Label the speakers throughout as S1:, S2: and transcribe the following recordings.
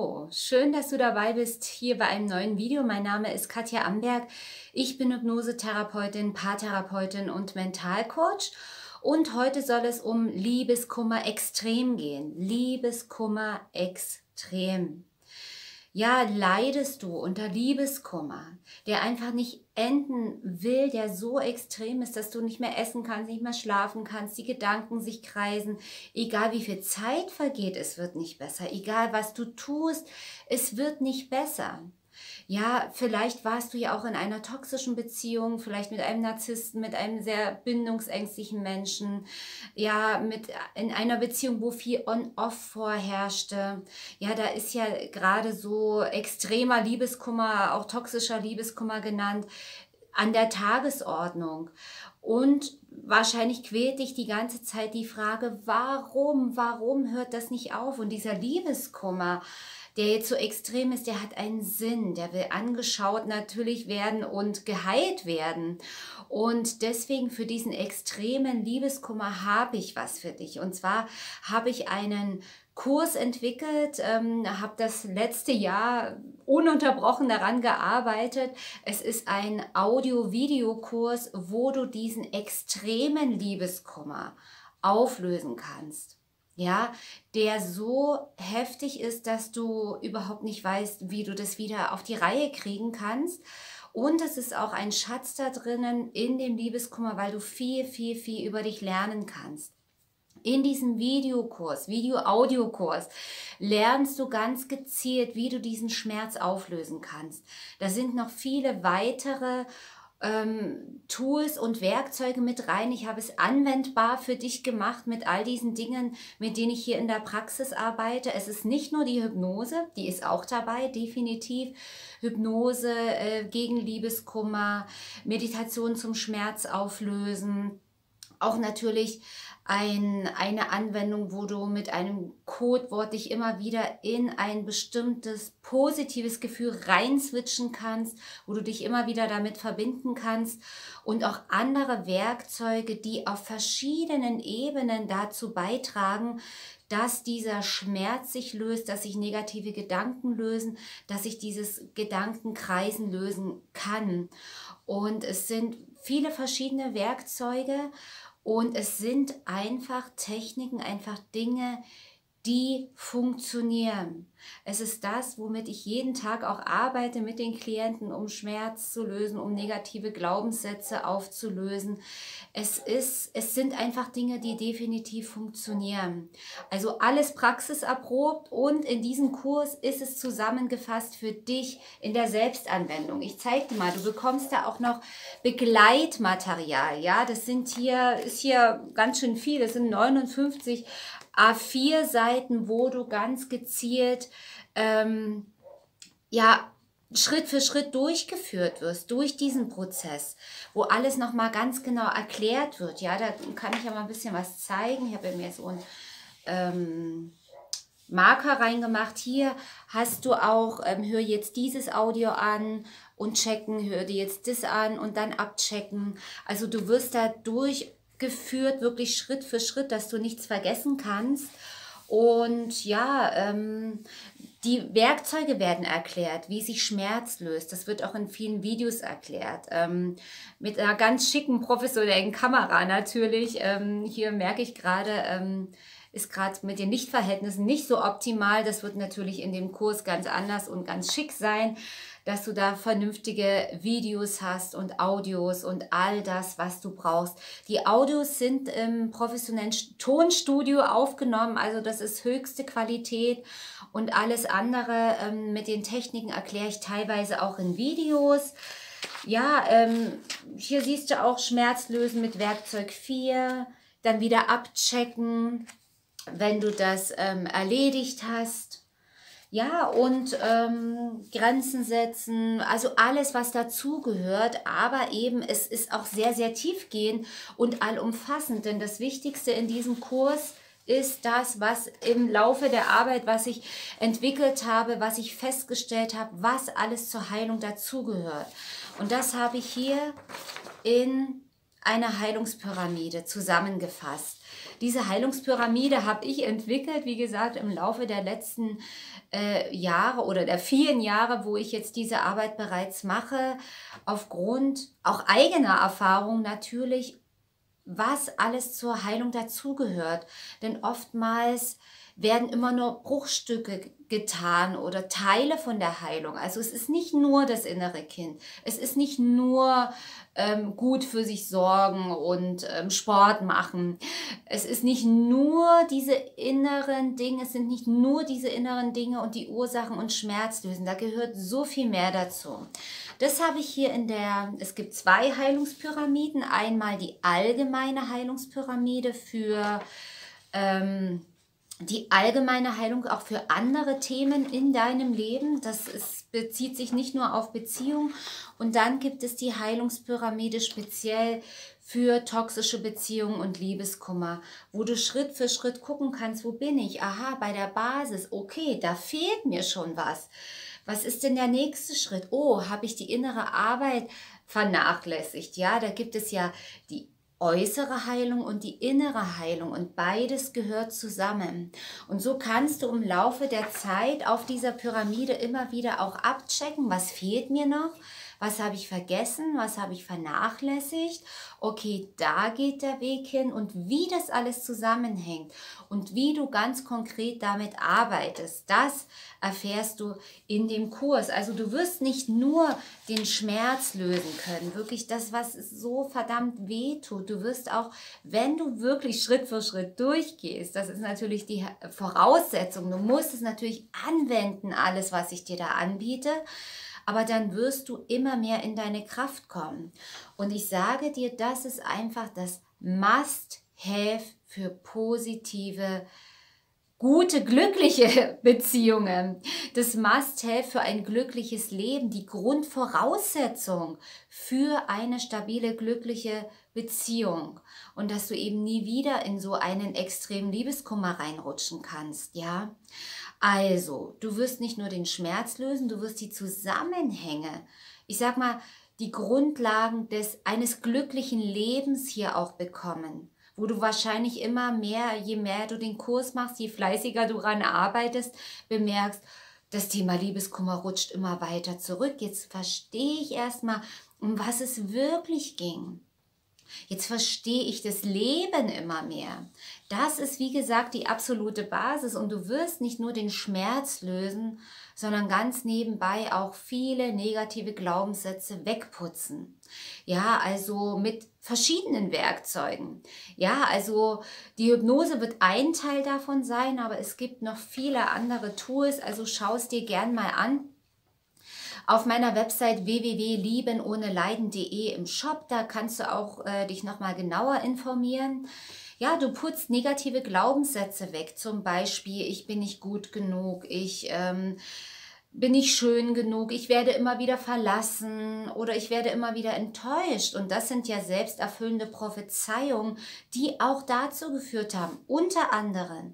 S1: Hallo, schön, dass du dabei bist hier bei einem neuen Video. Mein Name ist Katja Amberg. Ich bin Hypnosetherapeutin, Paartherapeutin und Mentalcoach. Und heute soll es um Liebeskummer extrem gehen. Liebeskummer extrem. Ja, leidest du unter Liebeskummer, der einfach nicht enden will, der so extrem ist, dass du nicht mehr essen kannst, nicht mehr schlafen kannst, die Gedanken sich kreisen. Egal wie viel Zeit vergeht, es wird nicht besser. Egal was du tust, es wird nicht besser. Ja, vielleicht warst du ja auch in einer toxischen Beziehung, vielleicht mit einem Narzissten, mit einem sehr bindungsängstlichen Menschen, ja, in einer Beziehung, wo viel On-Off vorherrschte. Ja, da ist ja gerade so extremer Liebeskummer, auch toxischer Liebeskummer genannt, an der Tagesordnung. Und wahrscheinlich quält dich die ganze Zeit die Frage, warum hört das nicht auf? Und dieser Liebeskummer, der jetzt so extrem ist, der hat einen Sinn, der will angeschaut natürlich werden und geheilt werden. Und deswegen für diesen extremen Liebeskummer habe ich was für dich. Und zwar habe ich einen Kurs entwickelt, habe das letzte Jahr ununterbrochen daran gearbeitet. Es ist ein Audio-Video-Kurs, wo du diesen extremen Liebeskummer auflösen kannst. Ja, der so heftig ist, dass du überhaupt nicht weißt, wie du das wieder auf die Reihe kriegen kannst. Und es ist auch ein Schatz da drinnen in dem Liebeskummer, weil du viel über dich lernen kannst. In diesem Videokurs, Video-Audio-Kurs, lernst du ganz gezielt, wie du diesen Schmerz auflösen kannst. Da sind noch viele weitere Tools und Werkzeuge mit rein. Ich habe es anwendbar für dich gemacht mit all diesen Dingen, mit denen ich hier in der Praxis arbeite. Es ist nicht nur die Hypnose, die ist auch dabei, definitiv. Hypnose gegen Liebeskummer, Meditation zum Schmerz auflösen. Auch natürlich eine Anwendung, wo du mit einem Codewort dich immer wieder in ein bestimmtes positives Gefühl reinswitchen kannst, wo du dich immer wieder damit verbinden kannst, und auch andere Werkzeuge, die auf verschiedenen Ebenen dazu beitragen, dass dieser Schmerz sich löst, dass sich negative Gedanken lösen, dass sich dieses Gedankenkreisen lösen kann. Und es sind viele verschiedene Werkzeuge. Und es sind einfach Techniken, einfach Dinge, die funktionieren. Es ist das, womit ich jeden Tag auch arbeite mit den Klienten, um Schmerz zu lösen, um negative Glaubenssätze aufzulösen. Es sind einfach Dinge, die definitiv funktionieren. Also alles praxiserprobt, und in diesem Kurs ist es zusammengefasst für dich in der Selbstanwendung. Ich zeige dir mal, du bekommst da auch noch Begleitmaterial. Ja, das ist hier ganz schön viel. Das sind 59 A4 Seiten, wo du ganz gezielt ja, Schritt für Schritt durchgeführt wirst, durch diesen Prozess, wo alles nochmal ganz genau erklärt wird. Ja, da kann ich ja mal ein bisschen was zeigen. Ich habe mir so einen Marker reingemacht. Hier hast du auch, hör jetzt dieses Audio an und checken, hör dir jetzt das an und dann abchecken. Also du wirst da durchgeführt, wirklich Schritt für Schritt, dass du nichts vergessen kannst. Und ja, die Werkzeuge werden erklärt, wie sich Schmerz löst. Das wird auch in vielen Videos erklärt. Mit einer ganz schicken, professionellen Kamera natürlich. Hier merke ich gerade, ist gerade mit den Lichtverhältnissen nicht so optimal. Das wird natürlich in dem Kurs ganz anders und ganz schick sein, dass du da vernünftige Videos hast und Audios und all das, was du brauchst. Die Audios sind im professionellen Tonstudio aufgenommen, also das ist höchste Qualität, und alles andere mit den Techniken erkläre ich teilweise auch in Videos. Ja, hier siehst du auch Schmerz lösen mit Werkzeug 4, dann wieder abchecken, wenn du das erledigt hast. Ja, und Grenzen setzen, also alles, was dazugehört, aber eben es ist auch sehr tiefgehend und allumfassend, denn das Wichtigste in diesem Kurs ist das, was im Laufe der Arbeit, was ich entwickelt habe, was ich festgestellt habe, was alles zur Heilung dazugehört. Und das habe ich hier in eine Heilungspyramide zusammengefasst. Diese Heilungspyramide habe ich entwickelt, wie gesagt, im Laufe der letzten Jahre oder der vielen Jahre, wo ich jetzt diese Arbeit bereits mache, aufgrund auch eigener Erfahrung natürlich, was alles zur Heilung dazugehört. Denn oftmals werden immer nur Bruchstücke getan oder Teile von der Heilung. Also es ist nicht nur das innere Kind. Es ist nicht nur gut für sich sorgen und Sport machen. Es ist nicht nur diese inneren Dinge, es sind nicht nur diese inneren Dinge und die Ursachen und Schmerz lösen. Da gehört so viel mehr dazu. Das habe ich hier es gibt 2 Heilungspyramiden. Einmal die allgemeine Heilungspyramide für die allgemeine Heilung auch für andere Themen in deinem Leben. Bezieht sich nicht nur auf Beziehung. Und dann gibt es die Heilungspyramide speziell für toxische Beziehungen und Liebeskummer, wo du Schritt für Schritt gucken kannst, wo bin ich? Aha, bei der Basis. Okay, da fehlt mir schon was. Was ist denn der nächste Schritt? Oh, habe ich die innere Arbeit vernachlässigt? Ja, da gibt es ja die äußere Heilung und die innere Heilung und beides gehört zusammen. Und so kannst du im Laufe der Zeit auf dieser Pyramide immer wieder auch abchecken, was fehlt mir noch, was habe ich vergessen, was habe ich vernachlässigt. Okay, da geht der Weg hin und wie das alles zusammenhängt und wie du ganz konkret damit arbeitest, das erfährst du in dem Kurs. Also du wirst nicht nur den Schmerz lösen können, wirklich das, was so verdammt weh tut. Du wirst auch, wenn du wirklich Schritt für Schritt durchgehst, das ist natürlich die Voraussetzung, du musst es natürlich anwenden, alles, was ich dir da anbiete, aber dann wirst du immer mehr in deine Kraft kommen. Und ich sage dir, das ist einfach das Must-Have für positive, gute, glückliche Beziehungen. Das Must-Have für ein glückliches Leben, die Grundvoraussetzung für eine stabile, glückliche Beziehung. Und dass du eben nie wieder in so einen extremen Liebeskummer reinrutschen kannst, ja. Also, du wirst nicht nur den Schmerz lösen, du wirst die Zusammenhänge, ich sag mal, die Grundlagen eines glücklichen Lebens hier auch bekommen, wo du wahrscheinlich immer mehr, je mehr du den Kurs machst, je fleißiger du daran arbeitest, bemerkst, das Thema Liebeskummer rutscht immer weiter zurück. Jetzt verstehe ich erstmal, um was es wirklich ging. Jetzt verstehe ich das Leben immer mehr. Das ist, wie gesagt, die absolute Basis und du wirst nicht nur den Schmerz lösen, sondern ganz nebenbei auch viele negative Glaubenssätze wegputzen. Ja, also mit verschiedenen Werkzeugen. Ja, also die Hypnose wird ein Teil davon sein, aber es gibt noch viele andere Tools, also schau es dir gern mal an. Auf meiner Website www.liebenohneleiden.de im Shop, da kannst du auch dich nochmal genauer informieren. Ja, du putzt negative Glaubenssätze weg, zum Beispiel, ich bin nicht gut genug, ich bin nicht schön genug, ich werde immer wieder verlassen oder ich werde immer wieder enttäuscht. Und das sind ja selbsterfüllende Prophezeiungen, die auch dazu geführt haben, unter anderem,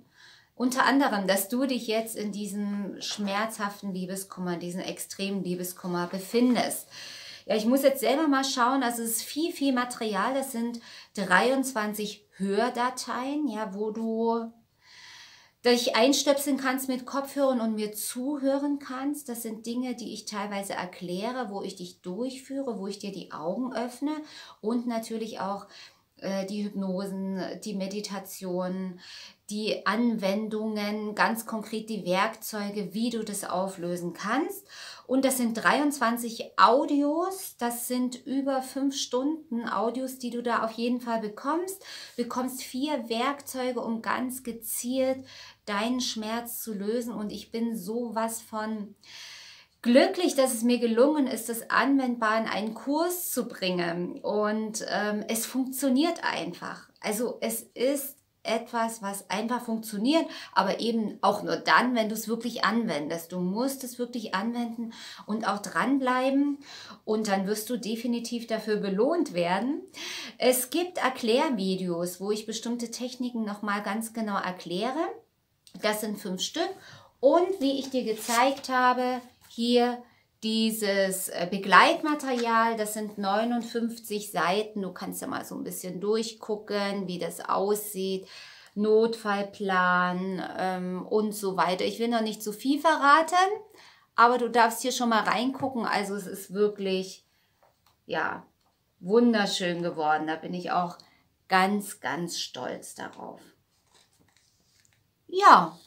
S1: dass du dich jetzt in diesem schmerzhaften Liebeskummer, diesen extremen Liebeskummer befindest. Ja, ich muss jetzt selber mal schauen, also es ist viel, viel Material, das sind 23 Hördateien, ja, wo du dich einstöpseln kannst mit Kopfhörern und mir zuhören kannst. Das sind Dinge, die ich teilweise erkläre, wo ich dich durchführe, wo ich dir die Augen öffne und natürlich auch die Hypnosen, die Meditationen, die Anwendungen, ganz konkret die Werkzeuge, wie du das auflösen kannst. Und das sind 23 Audios, das sind über 5 Stunden Audios, die du da auf jeden Fall bekommst. Bekommst 4 Werkzeuge, um ganz gezielt deinen Schmerz zu lösen. Und ich bin sowas von glücklich, dass es mir gelungen ist, das anwendbar in einen Kurs zu bringen. Und es funktioniert einfach. Also es ist etwas, was einfach funktioniert, aber eben auch nur dann, wenn du es wirklich anwendest. Du musst es wirklich anwenden und auch dranbleiben und dann wirst du definitiv dafür belohnt werden. Es gibt Erklärvideos, wo ich bestimmte Techniken nochmal ganz genau erkläre. Das sind 5 Stück und wie ich dir gezeigt habe, hier dieses Begleitmaterial, das sind 59 Seiten. Du kannst ja mal so ein bisschen durchgucken, wie das aussieht. Notfallplan und so weiter. Ich will noch nicht zu viel verraten, aber du darfst hier schon mal reingucken. Also es ist wirklich, ja, wunderschön geworden. Da bin ich auch ganz, ganz stolz darauf. Ja,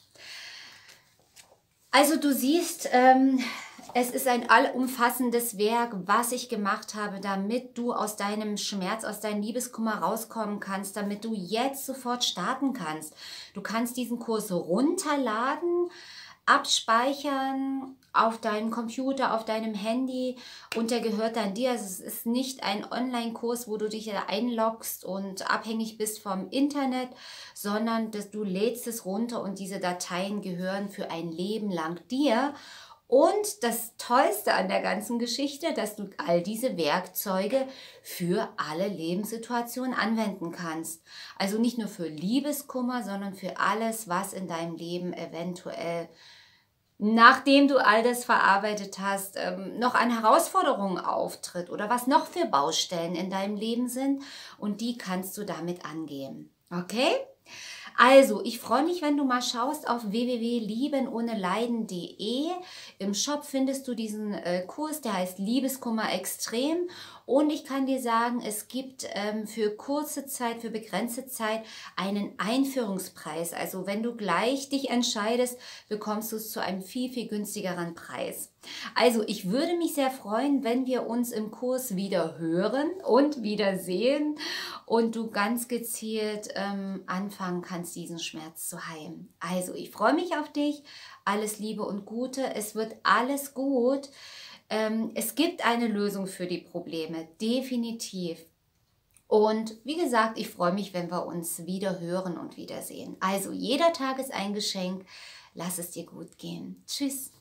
S1: also du siehst, es ist ein allumfassendes Werk, was ich gemacht habe, damit du aus deinem Schmerz, aus deinem Liebeskummer rauskommen kannst, damit du jetzt sofort starten kannst. Du kannst diesen Kurs runterladen, abspeichern auf deinem Computer, auf deinem Handy und der gehört dann dir. Also es ist nicht ein Online-Kurs, wo du dich da einloggst und abhängig bist vom Internet, sondern dass du lädst es runter und diese Dateien gehören für ein Leben lang dir. Und das Tollste an der ganzen Geschichte, dass du all diese Werkzeuge für alle Lebenssituationen anwenden kannst. Also nicht nur für Liebeskummer, sondern für alles, was in deinem Leben eventuell, nachdem du all das verarbeitet hast, noch an Herausforderungen auftritt oder was noch für Baustellen in deinem Leben sind. Und die kannst du damit angehen. Okay? Also, ich freue mich, wenn du mal schaust auf www.liebenohneleiden.de. Im Shop findest du diesen Kurs, der heißt Liebeskummer extrem. Und ich kann dir sagen, es gibt für kurze Zeit, für begrenzte Zeit einen Einführungspreis. Also wenn du gleich dich entscheidest, bekommst du es zu einem viel, viel günstigeren Preis. Also ich würde mich sehr freuen, wenn wir uns im Kurs wieder hören und wieder sehen und du ganz gezielt anfangen kannst, diesen Schmerz zu heilen. Also ich freue mich auf dich. Alles Liebe und Gute. Es wird alles gut. Es gibt eine Lösung für die Probleme, definitiv. Und wie gesagt, ich freue mich, wenn wir uns wieder hören und wiedersehen. Also jeder Tag ist ein Geschenk. Lass es dir gut gehen. Tschüss.